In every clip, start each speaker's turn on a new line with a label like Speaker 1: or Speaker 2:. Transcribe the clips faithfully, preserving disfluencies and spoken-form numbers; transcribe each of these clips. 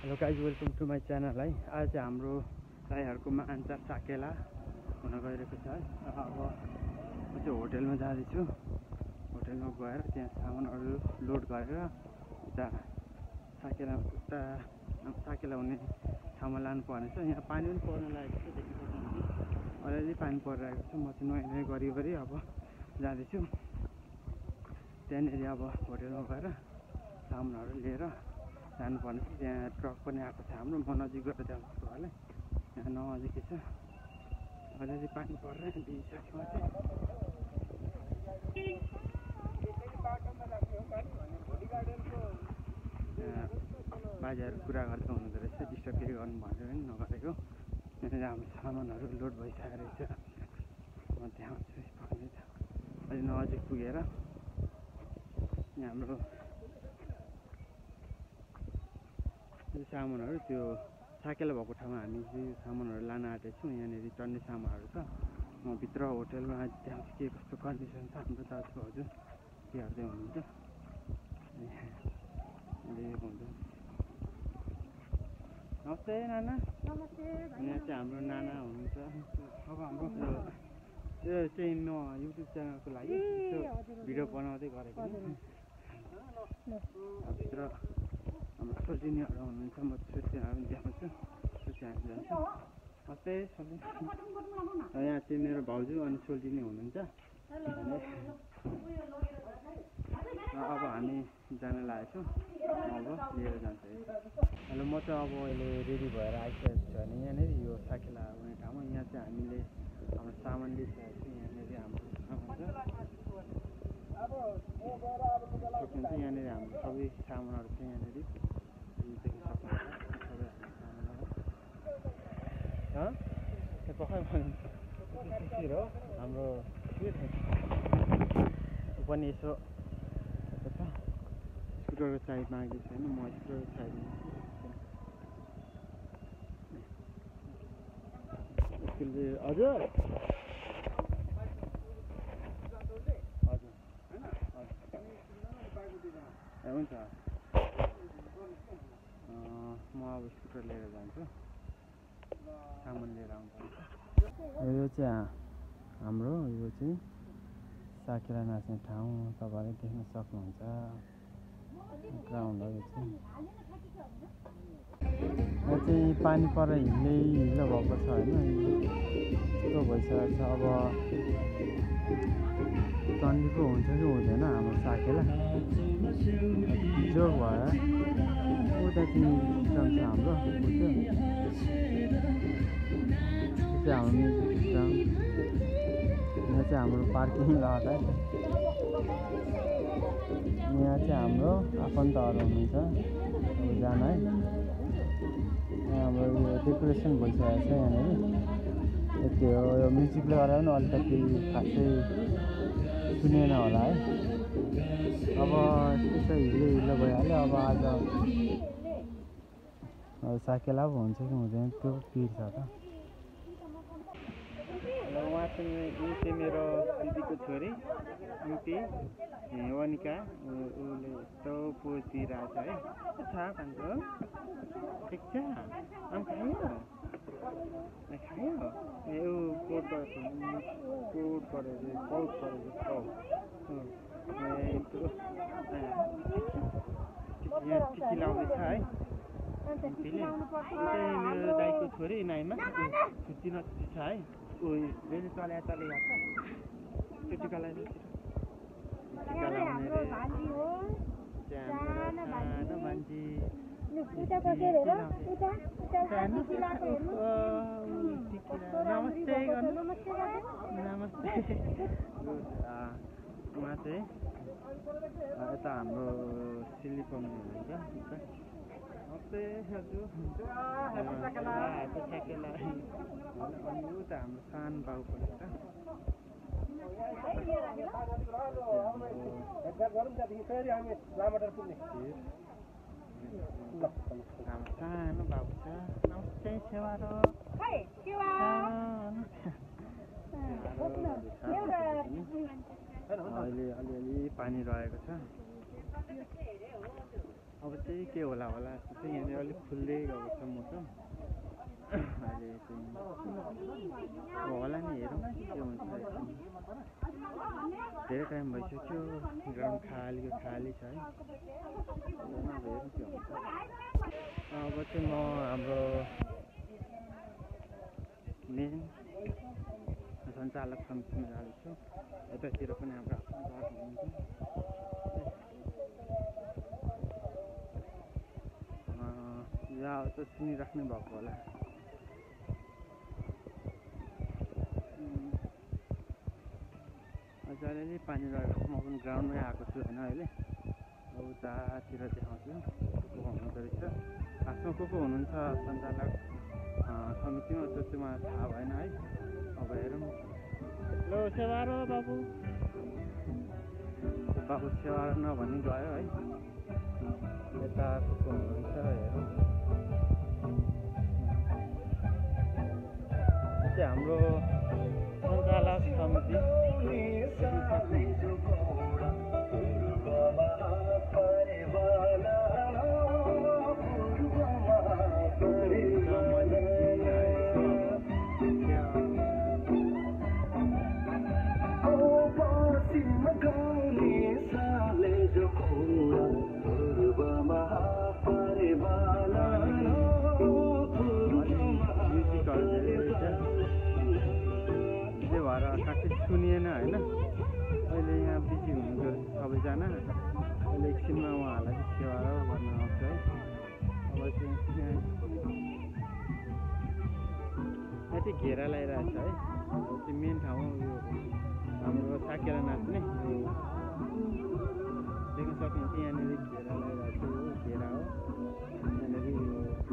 Speaker 1: Hello guys, welcome to my channel है। आज चाहिँ हाम्रो राईहरूको मान्छा साकेला हुन गइरहेको छ है। अब म चाहिँ होटेलमा जाँदैछु। होटेलमा गएर त्यहाँ सामानहरू लोड गरेर उता साकेला उता साकेला हुने ठाउँमा लानुपर्ने छ। यहाँ पानी पनि पर्न लागेको छ, देख्न सक्नुहुन्छ। अलिअलि पानी परिरहेको छ। म चाहिँ नुहाइ नुहाइ गरी गरी अब जाँदैछु। त्यहाँनिर अब होटेलमा गएर सामानहरू लिएर जानुपर्ने छ। त्यहाँ ट्रक पनि आएको छ हाम्रो। म नजिक गएर जान्छु होला। यहाँ नजिकै छ। अलिअलि पानी परेर बिइसकेमा चाहिँ बाजेहरू कुरा गर्दै हुनुहुँदो रहेछ, डिस्टर्ब केही गर्नु भनेर पनि नगरेको। यहाँनिर हाम्रो सामानहरू लोड भइसकेको रहेछ। म त्यहाँ छु अलि नजिक पुगेर यहाँ हाम्रो सामानहरू त्यो साकेला भएको ठाउँमा हामी चाहिँ सामानहरू लान आँटेको छौँ। यहाँनिर चढ्ने सामानहरू छ। म भित्र होटेलमा त्यहाँ के कस्तो कन्डिसन छ हाम्रो दाजुभाउजू के गर्दै हुनुहुन्छ। नमस्ते नाना।
Speaker 2: नमस्ते।
Speaker 1: यहाँ चाहिँ हाम्रो नाना हुनुहुन्छ। अब हाम्रो त्यो चाहिँ म युट्युब च्यानलको लागि भिडियो बनाउँदै गरेको भित्र हाम्रो सोल्टिनीहरू हुनुहुन्छ। म सोल्टिनीहरू पनि देखाउँछु। सोल्टिनी जान्छु। नमस्ते सोल्टिनी। यहाँ चाहिँ मेरो भाउजू अनि सोल्टिनी हुनुहुन्छ। अब हामी जान लागेको छौँ। अब लिएर जान्छ। हेलो, म चाहिँ अब अहिले रेडी भएर आइसकेको छु भने यहाँनिर यो साकेला हुने ठाउँमा। यहाँ चाहिँ हामीले हाम्रो सामान लिइसकेको छु। यहाँनिर हाम्रो सामान छ। सक्नुहुन्छ यहाँनिर हाम्रो सबै सामानहरू छ। यहाँनिर देख्न सक्नुहुन्छ सबै सामानहरू पखाइ हो हाम्रो पनि यसो स्कुटरको चाबी माग्दै छैन। म स्कुटरको चाबी हजुर हजुर हुन्छ। म अब स्कुटर लिएर जान्छु। सामान लिएर आउँछ। यो चाहिँ हाम्रो यो चाहिँ साकेला नाच्ने ठाउँ तपाईँले देख्न सक्नुहुन्छ। ग्राउन्डहरू चाहिँ यहाँ चाहिँ पानी परेर हिलै हिलो भएको छ होइन। यस्तो भइसकेको छ। अब चण्डीको हुन्छ कि हुँदैन हाम्रो साकेला जोग भयो। उता चाहिँ सिस्टम छ हाम्रो। त्यो चाहिँ हाम्रो म्युजिक सिस्टम। यहाँ चाहिँ हाम्रो पार्किङ लट है। यहाँ चाहिँ हाम्रो आफन्तहरू हुनुहुन्छ जान है। यहाँ हाम्रो यो डेकोरेसन भइसकेको छ। यहाँनिर यति हो। यो म्युजिकले गर्दा पनि अलिकति खासै सुनेन होला है। अब त्यस्तो हिलो हिलो भइहाल्यो। अब आज अब साकेला पो हुन्छ कि हुँदैन त्यो पिर छ त। उहाँ चाहिँ ऊ चाहिँ मेरो दिदीको छोरी युटी वनिका। उसले यस्तो पोज दिइरहेको छ है। छ कान्छो ठिक छ। आम खायो खायो ए ऊ कोट गरेको कोट गरेको पाउट गरेको पाउट यहाँ टिकी लाउँदैछ है। मेरो दाइको छोरी नाइमा छुट्टी नछुट्टी छ है। ऊ रेली चल्या चल्या छ। त्यो टिका लगाएर टिका लाउने रे सानो मान्छे। नमस्ते गर्नु। नमस्ते। उहाँ चाहिँ यता हाम्रो सिलिपम्बी हुनुहुन्छ। नमस्ते हजुर। साकेला अनि उता हाम्रो सानो बाउ पनि छ। सानो बाबु छ। नमस्ते सेवारो। अहिले अलिअलि पानी रहेको छ। अब चाहिँ के होला होला जस्तो चाहिँ यहाँनिर अलिक खुल्दै गएको छ मौसम अहिले चाहिँ अब होला नि हेरौँ के हुन्छ एकछिन धेरै टाइम भइसक्यो ग्राउन्ड खालीको खाली छ है अब हेरौँ के हुन्छ अब चाहिँ म हाम्रो मेन सञ्चालक समितिमा जाँदैछु यतातिर पनि हाम्रो आफ्नो गार्ड हुनुहुन्छ यहाँ त सुनिराख्नु भएको होला अझ अलिअलि पानी रहेको म पनि ग्राउन्डमै आएको छु होइन अहिले अब उतातिर देखाउँछु को को हुनुहुँदो रहेछ खासमा को को हुनुहुन्छ सञ्चालक समितिमा त्यो चाहिँ मलाई थाहा भएन है अब हेरौँ ल सेवारो बाबु बाबु सेवारो नभनी गयो है यता को को हुनुहुन्छ हेरौँ चाहिँ हाम्रो सञ्चालक समिति सुनिएन होइन अहिले यहाँ बिजी हुनुहुँदो रहेछ सबैजना अहिले एकछिनमा उहाँहरूलाई चाहिँ सेवा गर्न आउँछ है अब चाहिँ यहाँ चाहिँ घेरा लगाइरहेछ है अब चाहिँ मेन ठाउँ यो हाम्रो साकेला नाच्ने यो देख्न सक्नुहुन्छ यहाँनिर घेरा लगाइरहेको छ यो घेरा हो यहाँनिर यो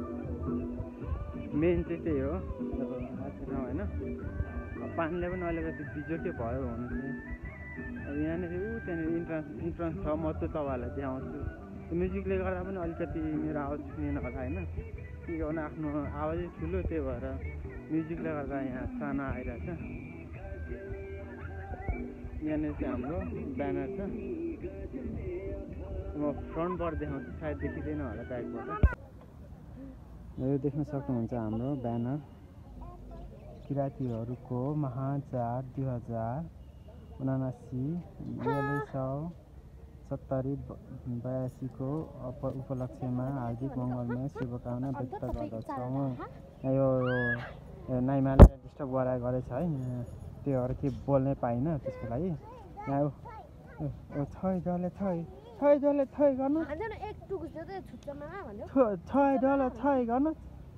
Speaker 1: मेन चाहिँ त्यही हो नाच्ने ठाउँ होइन पानीले पनि अलिकति बिजोकै भयो भने चाहिँ अब यहाँनिर ऊ त्यहाँनिर इन्ट्रान्स इन्ट्रान्स छ म चाहिँ तपाईँहरूलाई देखाउँछु त्यो म्युजिकले गर्दा पनि अलिकति मेरो आवाज सुनेन होला होइन के गर्नु आफ्नो आवाजै ठुलो त्यही भएर म्युजिकले गर्दा यहाँ सानो आइरहेछ यहाँनिर चाहिँ हाम्रो ब्यानर छ म फ्रन्टबाट देखाउँछु सायद देखिँदैन होला ब्याकबाट यो देख्न सक्नुहुन्छ हाम्रो ब्यानर किराँतीहरूको महाचाड दुई हजार उनासी बयालिस सौ सत्तरी बयासीको उप उपलक्ष्यमा हार्दिक मङ्गलमय शुभकामना व्यक्त गर्दछौँ यो नाइमाले डिस्टर्ब गराए गरेछ है त्यो भएर के बोल्नै पाइनँ त्यसको लागि यहाँ छै डले छै छै डले छै गर्नु छै डले छै गर्नु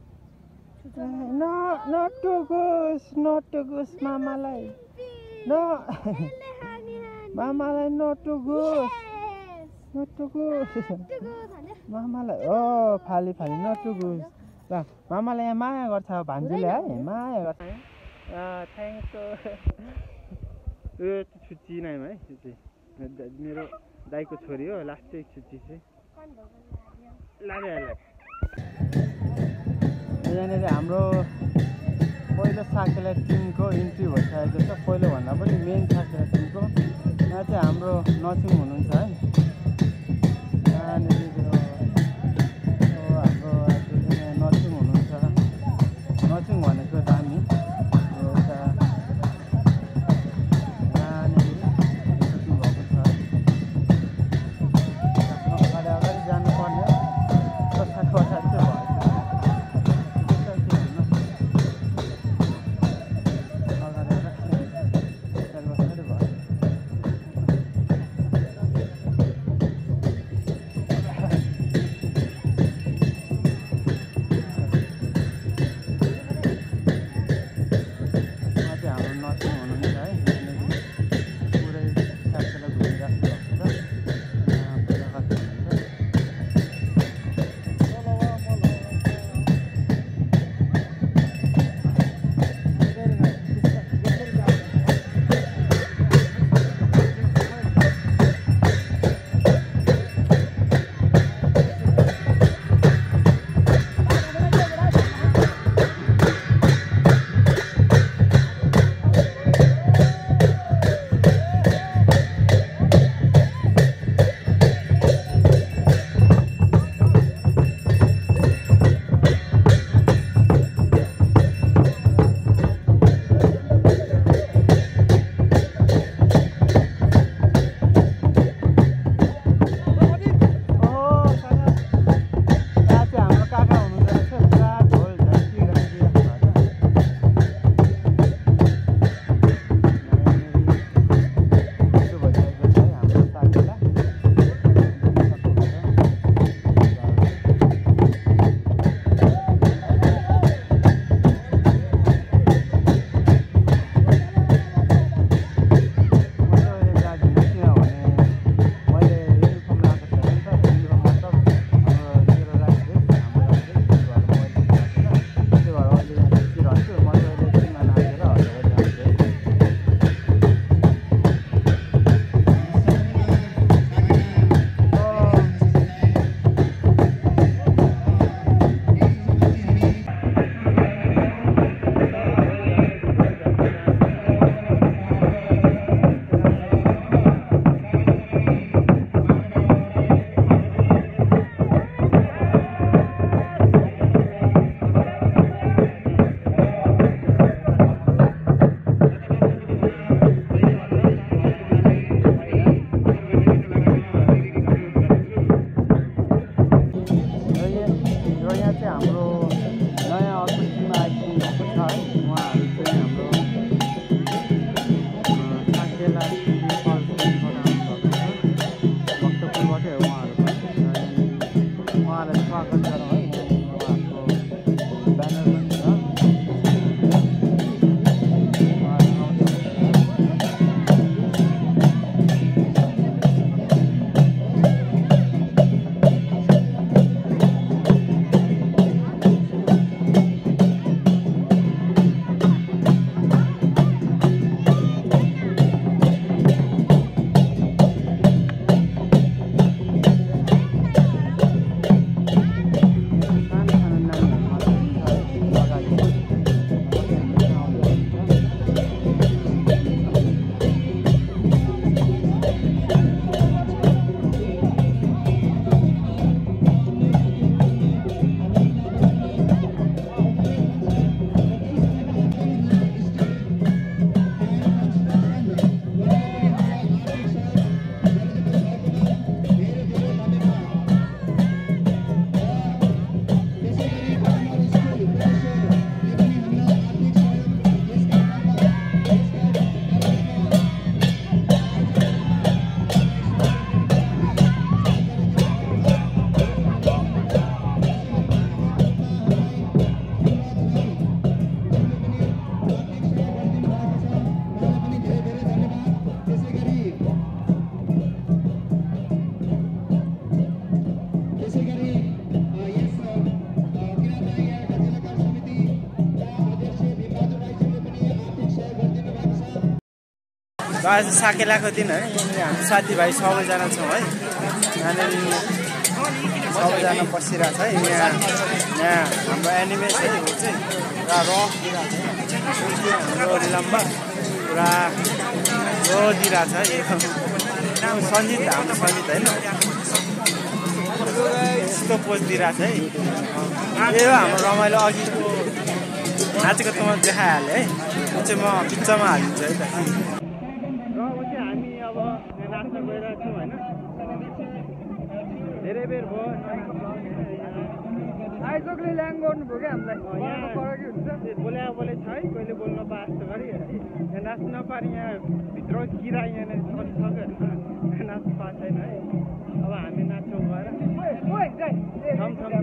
Speaker 1: न नटुगुस नटुगुस मामालाई न मामालाई नटुगुस नटुगुस मामालाई ओ फाली फाली नटुगुस ल मामालाई यहाँ माया गर्छ भान्जीले है माया गर्छ थ्याङ्क यू यो छुच्ची नाइमा है छुच्ची मेरो दाइको छोरी हो लास्टै छुच्ची चाहिँ लाग्यो यहाँनिर हाम्रो पहिलो साकेला टिमको इन्ट्री भइसकेको छ पहिलोभन्दा पनि मेन साकेला टिमको यहाँ चाहिँ हाम्रो नचिङ हुनुहुन्छ है यहाँनिर हाम्रो नचिङ हुनुहुन्छ नचिङ भनेको दामी एउटा यहाँनिर भएको छ अगाडि अगाडि जानुपर्ने कथा कथा चाहिँ भयो स्वागत गरौँ है। उहाँहरूको ब्यानर पनि छ। आज साकेलाको दिन है। हामी साथीभाइ सबैजना छौँ है। यहाँनिर सबैजना बसिरहेको छ है। यहाँ यहाँ हाम्रो एनिमेस है यो चाहिँ पुरा रफ दिइरहेको छ। हाम्रो लम्बा पुरा रो दिइरहेको छ। एकदम सञ्जित हाम्रो सञ्जित होइन यस्तो पोज दिइरहेको छ है। यो हाम्रो रमाइलो अघिको नाचेको त म देखाइहालेँ है। यो चाहिँ म पिक्चरमा हालिदिन्छु है त। धेरै बेर भयो आइसक्ने ल्याङ गर्नुभयो क्या हामीलाई बोल्या बोले छ है। कहिले बोल्न पाए जस्तो गरी यहाँ नाच्नु नपाएर यहाँ भित्र किरा यहाँनिर सक्यो नाच्नु पाएको छैन है। अब हामी नाच्छौँ गएर